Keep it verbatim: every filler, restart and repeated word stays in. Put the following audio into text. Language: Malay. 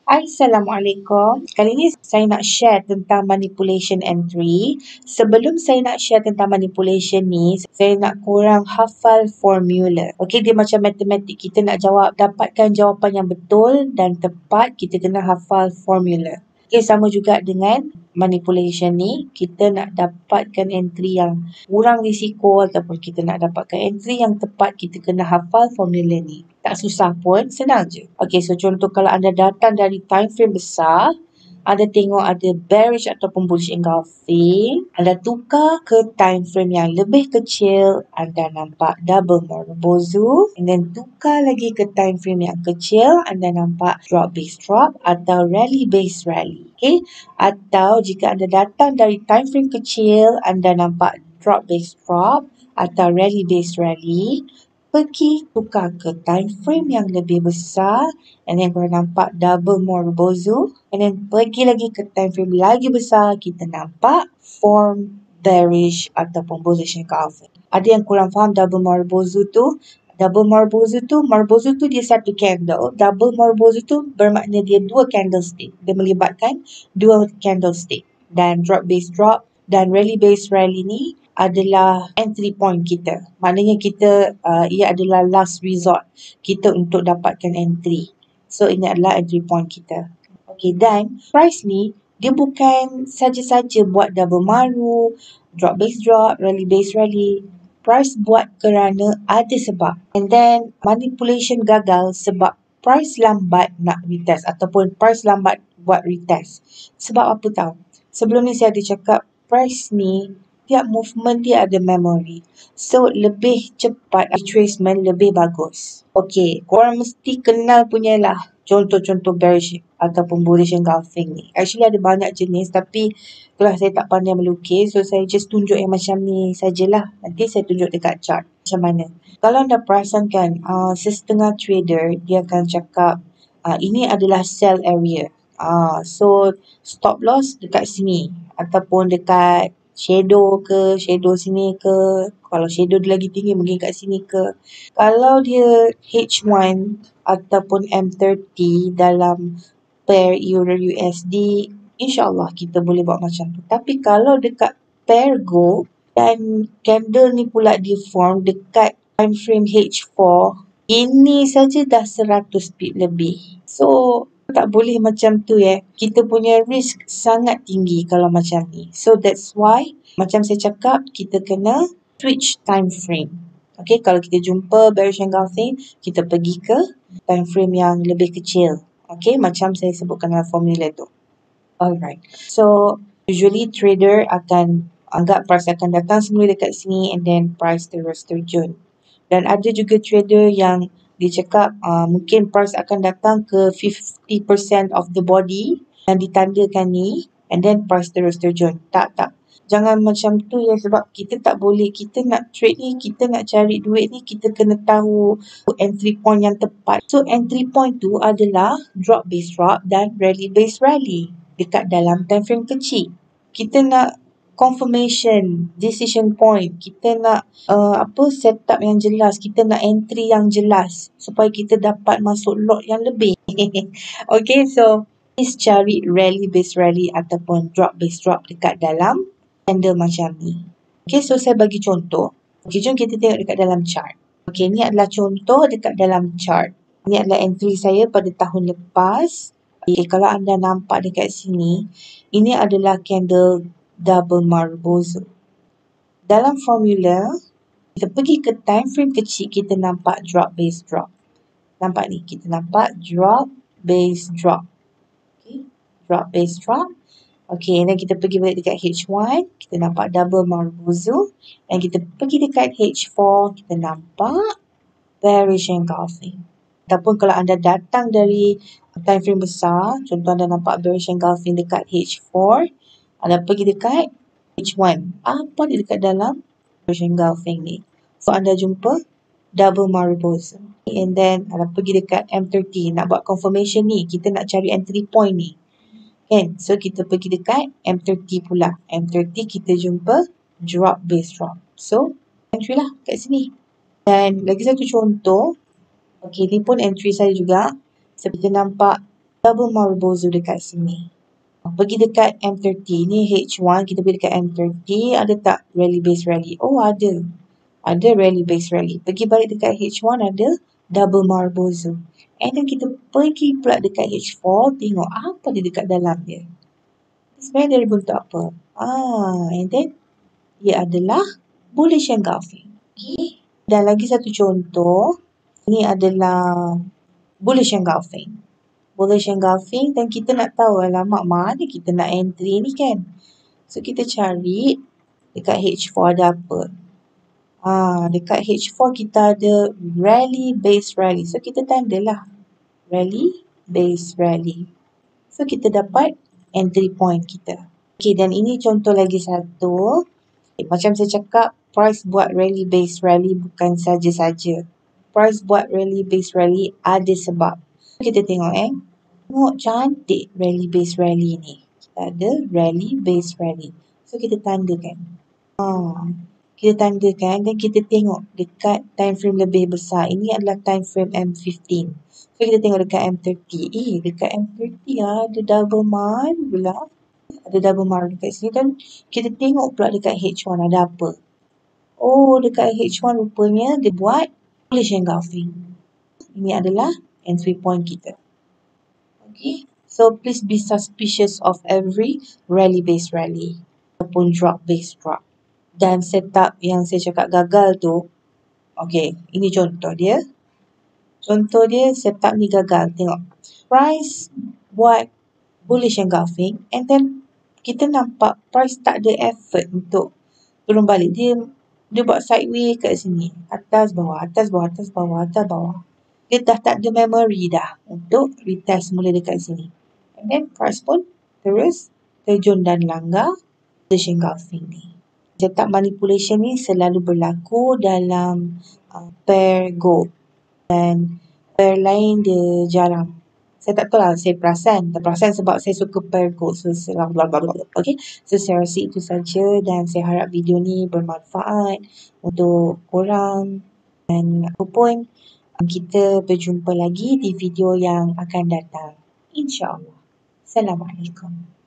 Assalamualaikum. Kali ini saya nak share tentang manipulation entry. Sebelum saya nak share tentang manipulation ni, saya nak korang hafal formula. Okey, dia macam matematik. Kita nak jawab, dapatkan jawapan yang betul dan tepat, kita kena hafal formula. Okey, sama juga dengan manipulation ni, kita nak dapatkan entry yang kurang risiko ataupun kita nak dapatkan entry yang tepat, kita kena hafal formula ni. Tak susah pun, senang je. Okey, so contoh kalau anda datang dari time frame besar, anda tengok ada bearish ataupun bullish engulfing, anda tukar ke time frame yang lebih kecil, anda nampak double Marubozu, and then tukar lagi ke time frame yang kecil, anda nampak drop base drop atau rally base rally. Okay? Atau jika anda datang dari time frame kecil, anda nampak drop base drop atau rally base rally, pergi tukar ke time frame yang lebih besar, and then korang nampak double Marubozu, and then pergi lagi ke time frame lagi besar, kita nampak form bearish ataupun bullish engulfing. Ada yang kurang faham double Marubozu tu? Double Marubozu tu, Marubozu tu dia satu candle, double Marubozu tu bermakna dia dua candlestick. Dia melibatkan dua candlestick. Dan drop base drop dan rally base rally ni adalah entry point kita. Maknanya kita, uh, ia adalah last resort kita untuk dapatkan entry. So, ini adalah entry point kita. Okay, dan price ni, dia bukan saja-saja buat double maru, drop base drop, rally base rally. Price buat kerana ada sebab. And then, manipulation gagal sebab price lambat nak retest ataupun price lambat buat retest. Sebab apa tahu? Sebelum ni saya ada cakap, price ni tiap movement dia ada memory. So, lebih cepat retracement lebih bagus. Okay, korang mesti kenal punya lah contoh-contoh bearish ataupun bullish engulfing ni. Actually ada banyak jenis tapi itulah saya tak pandai melukis. So, saya just tunjuk yang macam ni sajalah. Nanti saya tunjuk dekat chart macam mana. Kalau anda perasan kan, uh, sesetengah trader dia akan cakap uh, ini adalah sell area. Uh, so, stop loss dekat sini ataupun dekat shadow ke, shadow sini ke. Kalau shadow dia lagi tinggi mungkin kat sini ke. Kalau dia H one ataupun M thirty dalam pair Euro U S D, insyaAllah kita boleh buat macam tu. Tapi kalau dekat pair gold dan candle ni pula dia form dekat time frame H four, ini saja dah seratus pip lebih. So, tak boleh macam tu ya. Kita punya risk sangat tinggi kalau macam ni. So that's why macam saya cakap kita kena switch time frame. Okay, kalau kita jumpa bearish engulfing, kita pergi ke time frame yang lebih kecil. Okay, macam saya sebutkan dalam formula tu. Alright. So usually trader akan anggap price akan datang semula dekat sini and then price terus terjun. Dan ada juga trader yang dia cakap uh, mungkin price akan datang ke fifty percent of the body yang ditandakan ni and then price terus terjun. Tak, tak. Jangan macam tu ya sebab kita tak boleh. Kita nak trade ni, kita nak cari duit ni, kita kena tahu entry point yang tepat. So entry point tu adalah drop base drop dan rally base rally dekat dalam time frame kecil. Kita nak confirmation, decision point. Kita nak uh, apa setup yang jelas. Kita nak entry yang jelas supaya kita dapat masuk lot yang lebih. Okay, so please cari rally base rally ataupun drop base drop dekat dalam candle macam ni. Okay, so saya bagi contoh. Okay, jom kita tengok dekat dalam chart. Okay, ni adalah contoh dekat dalam chart. Ini adalah entry saya pada tahun lepas. Okay, kalau anda nampak dekat sini, ini adalah candle double Marubozu. Dalam formula, kita pergi ke time frame kecil, kita nampak drop base drop. Nampak ni, kita nampak drop base drop. Okay, drop base drop. Okay, dan kita pergi balik dekat H one, kita nampak double Marubozu. Dan kita pergi dekat H four, kita nampak bearish engulfing. Ataupun kalau anda datang dari time frame besar, contoh anda nampak bearish engulfing dekat H four, anda pergi dekat H one. Apa dia dekat dalam bearish engulfing ni? So, anda jumpa double Marubozu. And then, anda pergi dekat M thirty. Nak buat confirmation ni. Kita nak cari entry point ni. Kan? So, kita pergi dekat M thirty pula. M thirty kita jumpa drop base drop. So, entry lah kat sini. Dan lagi satu contoh. Okay, ni pun entry saya juga. Seperti nampak double Marbozo dekat sini. Pergi dekat M thirty. Ni H one. Kita pergi dekat M thirty. Ada tak rally base rally? Oh, ada. Ada rally base rally. Pergi balik dekat H one ada double Marbozo. And then kita pergi pula dekat H four. Tengok apa dia dekat dalam dia. Sebenarnya dia bentuk apa? Ah, and then ia adalah bullish engulfing. Okay. Dan lagi satu contoh. Ini adalah bullish engulfing. Bullish engulfing dan kita nak tahu alamak mana kita nak entry ni kan. So kita cari dekat H four ada apa. Ah, dekat H four kita ada rally base rally. So kita tandalah rally base rally. So kita dapat entry point kita. Okay, dan ini contoh lagi satu. Okay, macam saya cakap, price buat rally base rally bukan saja-saja. Price buat rally base rally ada sebab. Kita tengok eh. Tengok cantik rally base rally ni. Kita ada rally base rally. So kita tandakan. Ah, kita tandakan dan kita tengok dekat time frame lebih besar. Ini adalah time frame M fifteen. So kita tengok dekat M thirty. Eh, dekat M thirty ada double mar pula. Ada double mar dekat sini dan kita tengok pula dekat H one ada apa. Oh, dekat H one rupanya dia buat bullish engulfing. Ini adalah entry point kita. Okay, so please be suspicious of every rally based rally ataupun drop based drop. Dan setup yang saya cakap gagal tu, okay, ini contoh dia. Contoh dia setup ni gagal. Tengok, price buat bullish engulfing and then kita nampak price tak ada effort untuk turun balik. Dia dia buat sideways kat sini. Atas bawah, atas bawah, atas bawah, atas bawah. Dia dah tak ada memory dah untuk retest mula dekat sini. And then price pun terus terjun dan langgar bullish engulfing ni. Setup manipulation ni selalu berlaku dalam uh, pair gold. Dan pair lain dia jarang. Saya tak tahu lah, saya perasan. Tak perasan sebab saya suka pair gold. So, okay. So, saya rasa itu saja dan saya harap video ni bermanfaat untuk korang. Dan apapun, kita berjumpa lagi di video yang akan datang. InsyaAllah. Assalamualaikum.